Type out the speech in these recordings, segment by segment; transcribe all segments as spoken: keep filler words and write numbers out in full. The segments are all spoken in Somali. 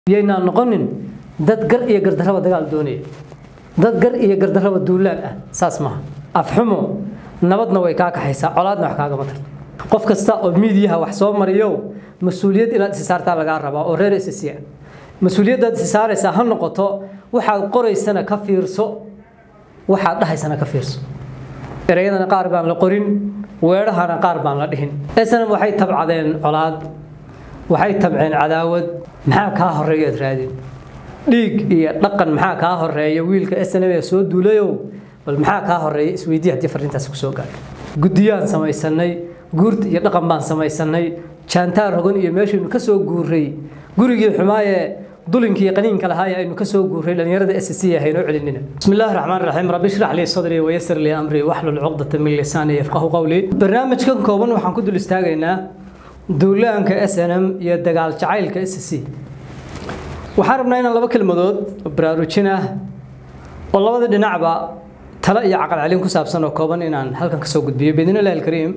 يينا نقنن dad gar iyo gardarraba dagaal doonay dad gar iyo gardarraba duulaan ah saas ma afxumo nabadna way ka kaxaysaa colaadna wax kaaga matar qof kasta oo miidiyaha wax soo mariyo mas'uuliyad inaad si saartaa laga rabaa oo reer isasiya mas'uuliyadaad si saaraysa ha noqoto waxaad qoraysana ka fiirso waxaad dhahaysana ka fiirso erayadana qaar baan la qorin weerahana qaar baan la dhihin eesana waxay tabcadeen colaad waxay tabceen cadaawad maxaa ka horeeyay raadin dhiig iyo dhaqan maxaa ka horeeyay wiilka esnaba soo duulayo bal maxaa ka horeeyay isweydiin hadii farintaas ku soo gaadhay gudiyaan samaysanay guurta iyo dhaqan baan samaysanay jaantaar rogan iyo meeshii ka soo guuray gurigii xumaaye dulinkii qaniinka lahaa aynu ka soo guuray dhalinyarada S C hayno celinina bismillaahir rahmaanir rahiim rabbi shrah li sadri wa yassir li amri wahlul 'uqdatan min lisani yafqahu qawli barnaamijkan kooban waxaan ku dul istaagaynaa duulaanka S N M iyo dagaal jacaylka S C waxaan rabnaa inaan laba kelmadood baraarujin ah oo labada dhinacba tala iyo aqal celin ku saabsan oo kooban inaan halkan ka soo gudbiyo bidinilaahi alkariim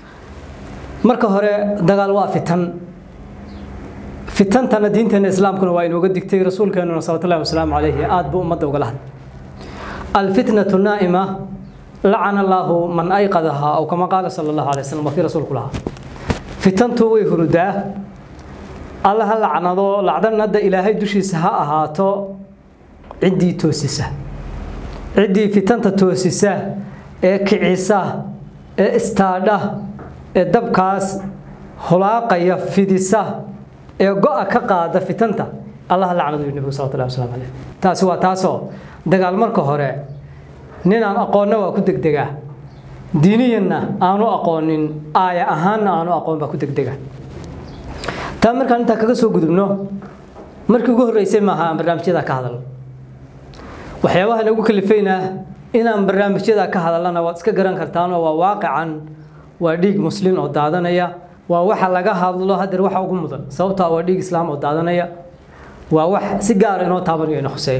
marka hore dagaal waa fitan fitantana diinteena islaamkuna waa inooga digtay rasuulkeena sallallahu alayhi wasallam alayhi aad buu ummadda uga lahayd alfitnatu naa'ima la'ana Allahu man ayqadaha aw kama qaala sallallahu alayhi wasallam wa rasuulku laha fitantu way hurudaa Allah la'anado la'danada ilaahay dushiisa ha ahaato cidii toosisa cidii fitanta toosisa ee kicisa ee istaadha ee dabkaas holaaqaya fidisa ee go'a ka qaada fitanta Allah la'anado nabiga sallallahu alayhi wasallam taasi waa taaso dagaal marka hore nin aan aqoonna waa ku degdega diiniyana aanu aqoonin aaya ahaan aanu aqoon ba ku degdega taa markaan inta kaga soo gudubno markii ugu horeysay maaha barnaamijyada ka hadal waxyaabaha lagu kalifayna inaan barnaamijyada ka hadalana waad iska garan kartaan oo waa waaqican waa dhiig muslim oo daadanaya waa waxa laga hadlo hadir waxa ugu mudan sababta waa dhiig islaam oo daadanaya waa wax si gaar ah inoo taabanayo inoo xusay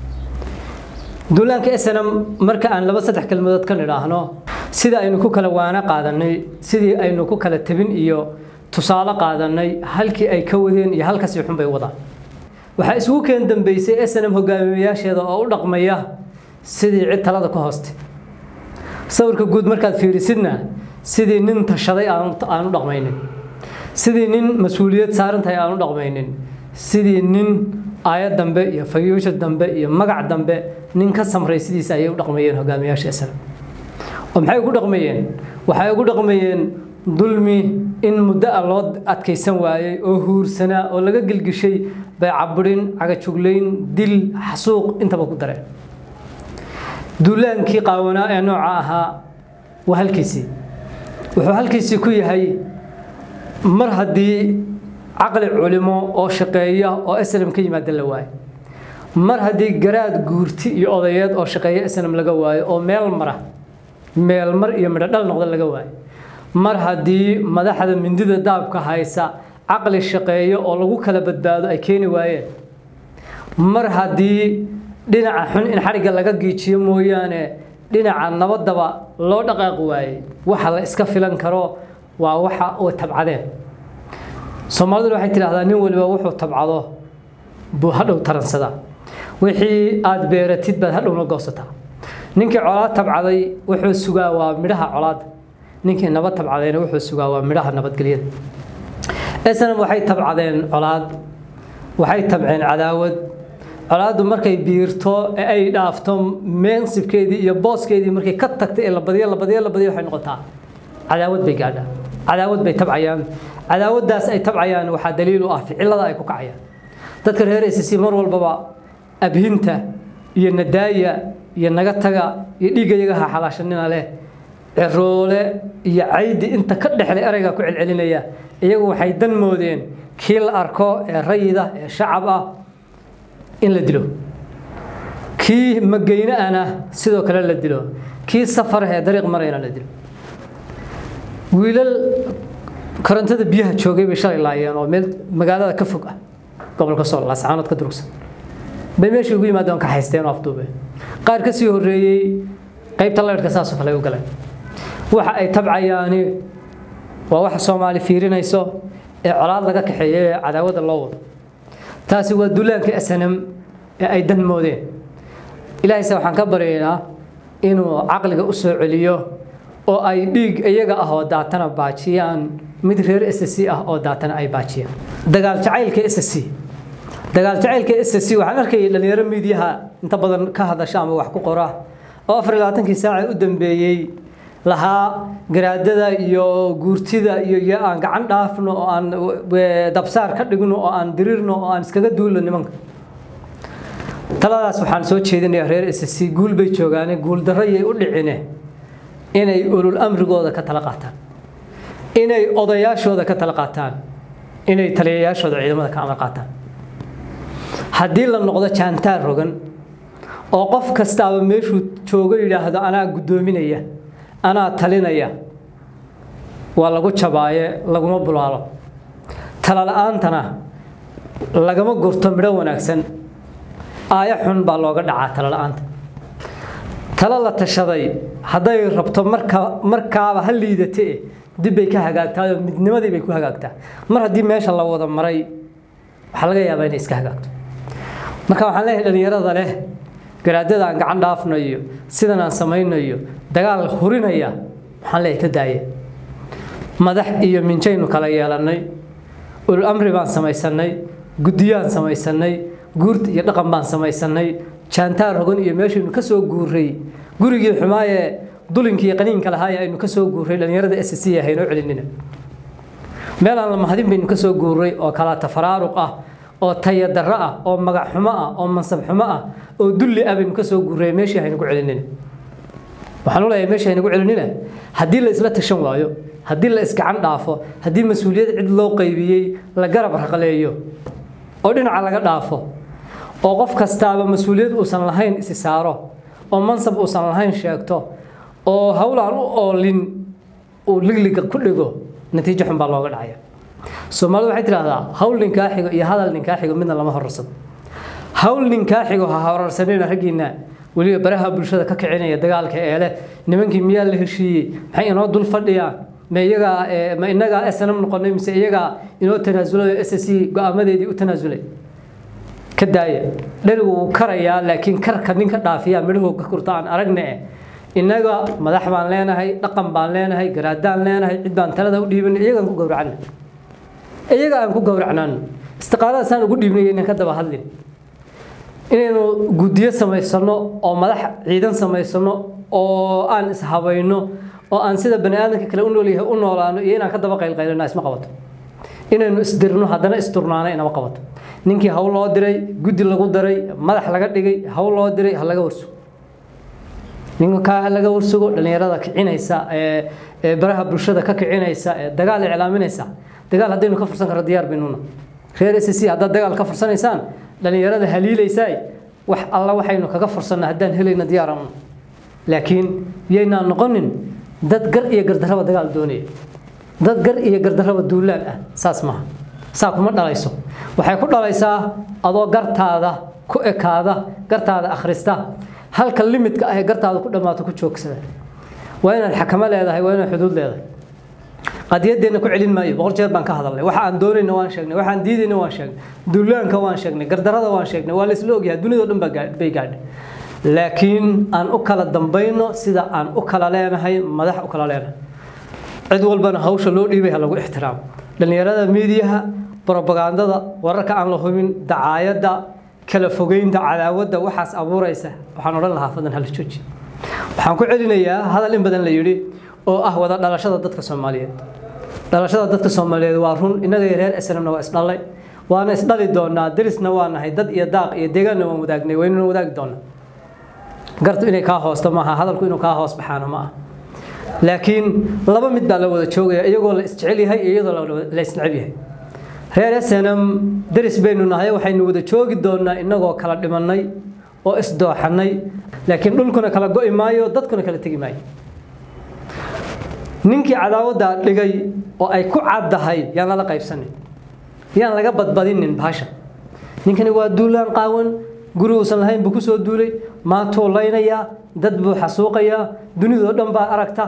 duulaanka S N M marka aan laba saddex kelmadood ka niraahno sida aynu ku kala waana qaadanay sidii aynu ku kala tabin iyo tusaale qaadanay halkii ay ka wadeen iyo halkaas xun bay wadaan waxa isugu keen dambeysay S N M hogaamiyayaasheeda oo u dhaqmaya sidii cid talada ku hoostay sawirka guud markaad fiirisidna sidii nin tashaday aan aan u dhaqmaynin sidii nin mas'uuliyad saaran tahay aan u dhaqmaynin sidii nin aayad dambe iyo fayuusha dambe iyo magac dambe nin ka samray sidiisa ay u dhaqmayeen hogaamiyayaasha S N M oo maxay ugu dhaqmayeen waxay ugu dhaqmayeen dulmi in muddo loo adkeysan waayay oo huursana oo laga gilgishay bay caburin aga jugleyn dil xasuuq intaba ku dareen duulaankii qaawana ee nooca ahaa waa halkiisii wuxuu halkiisii ku yahay mar haddii aqli culimo oo shaqeeya oo S N M ka yimaada la waayo mar haddii garaad guurti iyo odayeed oo shaqeeya S N M laga waayo oo meel mara meel mar iyo midho dhal noqda laga waayo mar haddii madaxda mindida daabka haysa aqli shaqeeyo oo lagu kala badbaado ay keeni waayeen mar haddii dhinaca xun in xariga laga giijiyo mooyaane dhinaca nabadaba loo dhaqaaq waayay waxa la iska filan karo waa waxa oo tabcadeen Soomaalidu waxay tiraahdaa nin waliba wuxuu tabcado buu hadhow taransada wixii aad beeratid baad hadhowna goosataa ninkii colaad tabcaday wuxuu sugaa waa midhaha colaad ninkii nabad tabcadayna wuxuu sugaa waa midhaha nabadgelyada S N M waxay tabcadeen colaad waxay tabceen cadaawad colaadu markay biirto ee ay dhaafto meensibkeedii iyo booskeedii markay ka tagtay ee la badiyo la badiyo la badiyo waxay noqotaa cadaawad bay gaadhaa cadaawad bay tabcayaan cadaawadaas ay tabcayaan waxa daliil u ah ficilada ay ku kacayaan dadka reer S C mar walbaba abhinta iyo nadaaya iyo naga taga iyo dhiigayaga xalaashanina leh ciroole iyo caydi inta ka dhaxlay erayga ku celcelinaya iyagu waxay dan moodeen kii la arko ee rayida ee shacab ah in la dilo kii magayna ana sidoo kale la dilo kii safar ee dariiq marayna la dilo wiilal karantada biyaha joogay bay shalay laayeen oo meel magaalada ka fog ah gobolka Sool laascaanood ka durugsan bay meeshii ugu yimaadeen ka haysteen oo afduube qaar ka sii horeeyay qaybta leerka saas oo kale u galeen waxa ay tabcayaani waa wax Soomaali fiirinayso ee colaad laga kaxeeyay cadaawada loo wado taasi waa duulaanka asanam ee ay dan moodeen ilaahay se waxaan ka baryaynaa inuu caqliga u soo celiyo oo ay dhiig iyaga ah oo daatana baajiyaan mid reer S C ah oo daatana ay baajiyaan dagaal jacaylka S C dagaal jacaylka S C waxaan arkay dhalinyaro miidiyaha inta badan ka hadasha ama wax ku qora oo afar iyo labaatan saac u dambeeyay laha garaadada iyo guurtida iyo ya aan gacan dhaafno oo aan dabsaar ka dhigno oo aan diriirno oo aan iskaga duulno nimanka taladaas waxaan soo jeedinayaa reer S C guul bay joogaan guul darayay u dhicine inay ulul amrigooda ka tala qaataan inay odayaashooda ka tala qaataan inay taliyayaashooda ciidamada ka amar qaataan haddii la noqdo jaantaar rogan oo qof kastaaba meeshuu joogo yidhaahdo anaa guddoominaya anaa talinaya waa lagu jabaaye laguma bulaalo tala la'aantana lagama gurto midho wanaagsan aaya xun baa looga dhacaa tala la'aanta tala la tashaday hadday rabto marka markaaba ha liidate dib bay ka hagaagtaa midnimadii bay ku hagaagtaa mar haddii meesha la wada maray waxaa laga yaabaa inay iska hagaagto marka waxaan leeyahay dhalinyarada leh garaadada aan gacan dhaafnayo sidan aan samaynayo dagaal hurinaya waxaan leeyahay ka daaye madax iyo minjaynu kala yeelanay ul amri baan samaysanay guddiyaan samaysanay guurt iyo dhaqan baan samaysanay jaantaar rogan iyo meeshaynu ka soo guuray gurigii xumaaye dulinkii qaniinka lahaa aynu ka soo guuray dhalinyarada S C ahayno celinina meel aan la mahadin baynu ka soo guuray oo kala tafaraaruq ah oo taya darro ah oo magac xumo ah oo mansab xumo ah oo dulli ah baynu ka soo guuray meeshii aynu ku celinina waxaan u leeyahay meeshii aynu ku celinina haddii la isla tashan waayo haddii la isgacan dhaafo haddii mas'uuliyad cid loo qaybiyay la garab raqaleeyo oo dhinaca laga dhaafo oo qof kastaaba mas'uuliyad uusan lahayn isi saaro oo mansab uusan lahayn sheegto oo hawlaan u oolin uu ligliga ku dhigo natiijo xun baa looga dhacaya Soomaalidu waxay tiraahdaa hawl ninkaa xigo iyo hadal ninkaa xigo midna lama horsado hawl ninkaa xigo ha horarsanina ragina waliba baraha bulshada ka kicinaya dagaalka ee leh nimankii miyaa la heshiiyay maxay inoo dul fadhiyaan ma iyaga ma inaga S N M noqonay mise iyaga inoo tanaasulay S C go'aamadeedii u tanaasulay ka daaya dharigu karayaa laakiin karka ninka dhaafiya midhuhu ka kurtaan aragne inaga madax baan leenahay dhaqan baan leenahay garaadaan leenahay cid baan talada u dhiibin iyaga ku gowracna iyaga aan ku gowracnaan istiqaaladan aan ugu dhiibnay inaan ka daba hadlin inaynu guddiyo samaysano oo madax ciidan samaysano oo aan ishabayno oo aan sida bani aadamka kale u nool yahay u noolaano iyo inaan ka daba qaylqaylana isma qabato inaynu isdirno haddana isturnaano inama qabato ninkii hawl loo diray guddi lagu daray madax laga dhigay hawl loo diray ha laga warsugo ninka laga warsugo dhalinyarada kicinaysa ee baraha bulshada ka kicinaysa ee dagaal iclaaminaysa dagaal haddaynu ka fursan karo diyaar baynuna reer S C hadda dagaal ka fursanaysaan dhalinyarada haliilaysay wax alla waxaynu kaga fursanaa haddaan helayna diyaar aan laakiin yayna noqonin dad gar iyo gardarraba dagaal doonaya dad gar iyo gardarraba duulaan ah saas ma saa kuma dhalayso waxay ku dhalaysaa adoo gartaada ku ekaada gartaada akhrista halka limit ka ah gartaada ku dhamaato ku joogsada waa inaad xakamo leedahay waa inaad xuduud leedahay qadiyadeena ku celin maayo boqol jeer baan ka hadalnay waxa aan doonayna waan sheegnay waxa aan diidayna waan sheegnay duulaanka waan sheegnay gardarrada waan sheegnay waa la isla ogyahay dunida oo dhan bay gaadhay laakiin aan u kala dambayno sida aan u kala leenahay madax u kala leenahay cid walbana hawsha loo dhiibay ha lagu ixtiraamo dhalinyarada miidiyaha propagandada wararka aan la hubin dacaayada kala fogeynta cadaawadda waxaas abuuraysa waxaan oran lahaa fadan hal jooji waxaan ku celinayaa hadal in badan la yiri oo ah wada dhalashada dadka Soomaaliyeed dhalashada dadka Soomaaliyeed waa run inaga reer S N M waa isdhalay waana isdhali doonaa darisna waa nahay dad iyo daaq iyo deegaanna waan wadaagnay waynu wadaag doonaa gartu inay ka hoosto maaha hadalku inuu ka hoos baxaano ma laakiin laba mid baa la wada joogaya iyagoo la isjecel yahay iyadoo la isnacab yahay reer S N M daris baynu nahay waxaynu wada joogi doonaa inagoo kala dhimanay oo isdooxanay laakiin dhulkuna kala go'i maayo dadkuna kala tagi maayo ninkii cadaawadda dhigay oo ay ku caddahay yaan la qaybsanin yaan laga badbadinin baasha ninkani waa duulaan qaawan guri uusan lahayn buu ku soo duulay maantuu laynaya dad buu xasuuqaya dunidoo dhan baa aragta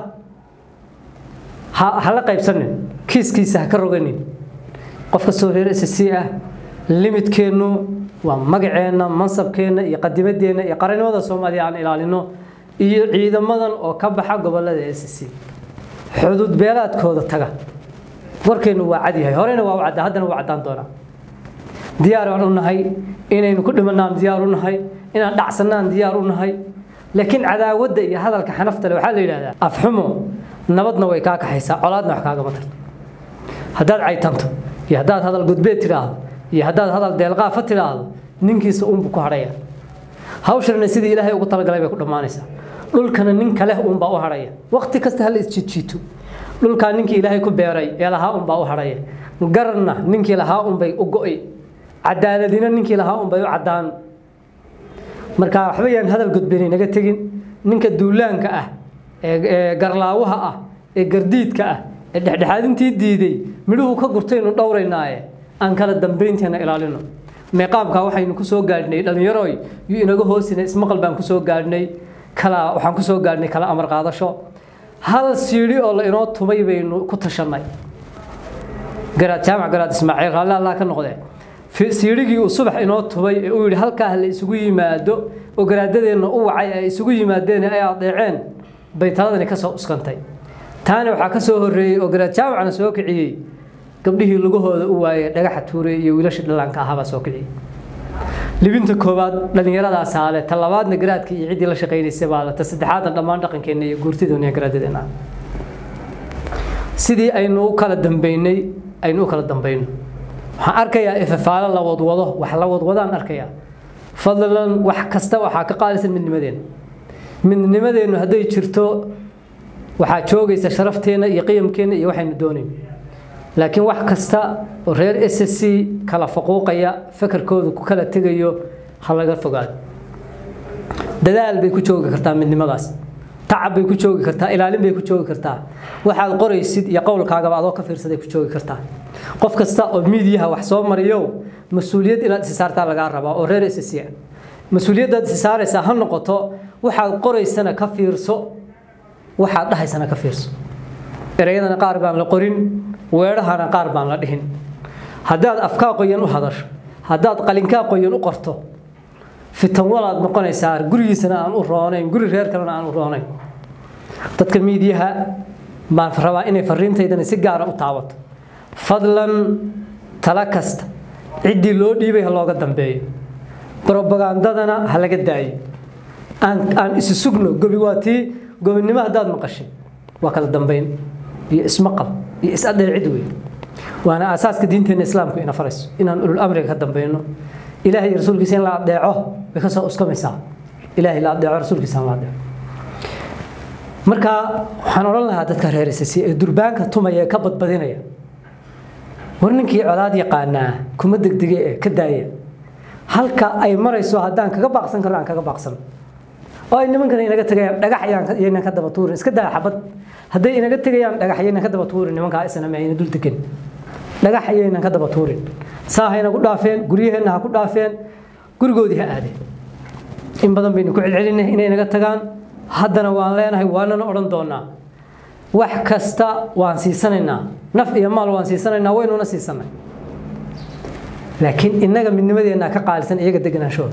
ha la qaybsanin kiiskiisa ha ka roganin qofka soo reer S C ah limitkeenu waa magaceena mansabkeena iyo qadimadeena iyo qaranimada Soomaaliya aan ilaalino iyo ciidamadan oo ka baxa gobolada S C xuduud beelaadkooda taga warkeenu waa cad yahay horena waa wacda haddana waa cadaan doona diyaar u nahay inaynu ku dhimanaan diyaar u nahay inaan dhacsanaan diyaar u nahay laakiin cadaawada iyo hadalka xanafta leh waxa la yiraahdaa afxumo nabadna way ka kaxaysaa colaadna wax kaaga matarto haddaad caytanto iyo haddaad hadal gudbeed tiraahdo iyo haddaad hadal deelqaaf tiraahdo ninkiisa uun ku haraya hawsharna sidii Ilaahay ugu talagalay bay ku dhamaanaysaa dhulkana nin kale uun baa u haraya waqti kasta hal isjijiito dhulka ninkii Ilaahay ku beeray ee lahaa uun baa u haraya garna ninkii lahaa uun bay u go'ay cadaaladina ninkii lahaa uun bay u cadaan marka waxba yaan hadal gudbeen naga tagin ninka duulaanka ah ee garlaawaha ah ee gardiidka ah ee dhexdhexaadintii diiday midhuhu ka gurtaynu dhowraynaaye aan kala dambeynteena ilaalino meeqaamka waxaynu ku soo gaadhnay dhalinyarooy iyo inaga hoosina ismaqal baan ku soo gaadhnay kala waxaan ku soo gaadhnay kala amar qaadasho hal siiri oo la inoo tumay baynu ku tashanay garaad jaamac garaad Ismaaciil raalli Allah ka noqday siirigii uu subax inoo tumay ee uu yiri halka la isugu yimaado oo garaadadeena u wacay ay isugu yimaadeen ay adeeceen bay taladani ka soo uskantay taana waxa ka soo horeeyay oo garaad jaamacna soo kiciyay gabdhihii lugahooda u waayay dhagaxa tuuray iyo wiilasha dhalanka ahaba soo kiciyay libinta koobaad dhalinyarada saale talabaadna garaadka iyo cidii la shaqeynaysa baa la saddexaadna dhamaan dhaqankeena iyo guurtidoona garaadadeena sidii aynu kala dambeynay aynu kala dambeeyno waxaan arkayaa ifafaala la wadwado wax la wadwadaan arkayaa fadlan wax kasta waxa ka qaalisan midnimadeena midnimadeenu haday jirto waxa joogaysa sharafteena iyo qiyamkeena iyo waxaynu doonayno laakiin wax kasta oo reer S C kala faquuqaya fakarkooda ku kala tagayo hal laga fogaado dadaal bay ku joogi kartaa midnimadaas tacab bay ku joogi kartaa ilaalin bay ku joogi kartaa waxaad qoraysid iyo qowlkaaga adoo ka fiirsaday ku joogi kartaa qof kasta oo miidiyaha wax soo mariyo mas'uuliyad inaad is saartaa laga rabaa oo reer S C mas'uuliyadaad is saaraysaa ha noqoto waxaad qoraysana ka fiirso waxaad dhahaysana ka fiirso erayadana qaar baan la qorin weerahana qaar baan la dhihin haddaad afkaa qoyan u hadasho haddaad qalinkaa qoyan u qorto fitan walaad noqonaysaa gurigiisana aan u roonayn guri reer kalena aan u roonayn dadka miidiyaha baan rabaa inay fariintaydana si gaar ah u taabato fadlan tala kasta cidii loo dhiibay ha looga dambeeyo propagandadana ha laga daayo aan aan isu sugno gobi waati gobinimo hadaad maqashay waa kala dambeyn iyo ismaqal iyo is-adeecid weey waana asaaska diinteena islaamku ina farayso inaan ulul amriga ka dambeeyno ilaahay rasuulkiisa in la adeeco way ka soo uskamaysaa ilaahay la adeeco rasuulkiisa la adeeco marka waxaan oran lahaa dadka reer S C ee durbaanka tumaya ka badbadinaya warninkii colaad yaqaanaa kuma degdegay ee ka daaya halka ay marayso hadaan kaga baaqsan karaan kaga baaqsan oo ay nimankan inaga tagayaan dhagax ayaan ka daba tuurin iska daa xabad haday inaga tagayaan dhagax ayaan ka daba tuurin nimanka isna ma ayna dul degan dhagax ayaan ka daba tuurin saahayna ku dhaafeen guriyaheena ha ku dhaafeen gurigoodii ha aadeen in badan baynu ku celcelinay inay inaga tagaan haddana waan leenahay waana oran doonaa wax kasta waan siisanaynaa naf iyo maal waan siisanaynaa waynuuna siisanay laakiin inaga midnimadeena ka qaalisan iyaga deganaanshood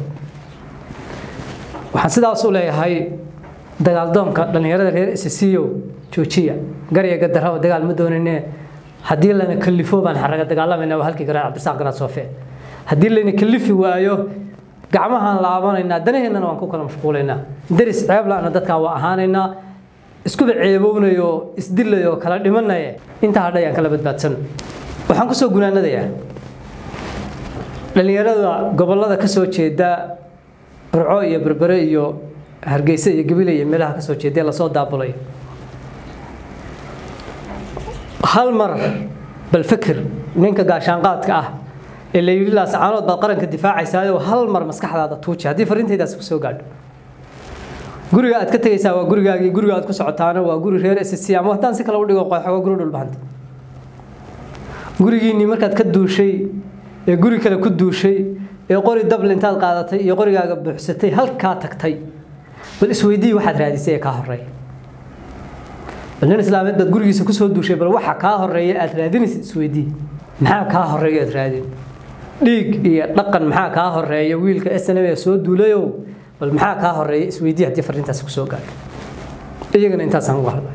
waxaan sidaas u leeyahay dagaal doonka dhalinyarada reer S C joojiya gariga darro dagaal ma doonayne hadii lana kalifo baan xaraga dagaalamayna halkii garaa Cabdirasaaq garaa Soofe hadii lana kalifi waayo gacmahan laabanayna danaheena waan ku kala mashquuleynaa daris ceeb laana dadka waa ahaanayna isku ceebownayo isdilayo kala dhimanaya inta hadayaan kala badbaadsan waxaan ku soo gunaanadayaa dhalinyarada gobolada ka soo jeeda Burco iyo Berbere iyo Hargeysa iyo Gabiley iyo meelaha ka soo jeeda la soo daabulay hal mar bal fikir ninka gaashaan qaadka ah ee la yiri la sacaanood baa qaranka difaacaysaa oo hal mar maskaxdaada tuuji hadii fariintaydaas ku soo gaadho guriga aad ka tagaysaa waa gurigaagii guriga aad ku socotaana waa guri reer S C ama hadaan si kala u dhigo qoxo guri dhul bahanta gurigiini markaad ka duushay ee guri kale ku duushay ee qori dabl intaad qaadatay iyo qorigaaga buuxsatay halka tagtay bal isweydii waxaad raadisay ka horeey balna islaameed dad gurigiisa ku soo duushay bal waxa ka horeeya aad raadinaysid isweydii maxaa ka horeeya aad raadin dhiig iyo dhaqan maxaa ka horeeya wiilka S N M ee soo duulayo bal maxaa ka horeeya isweydiin hadii fariintaas ku soo gaadho iyagana intaas aan uga hadlay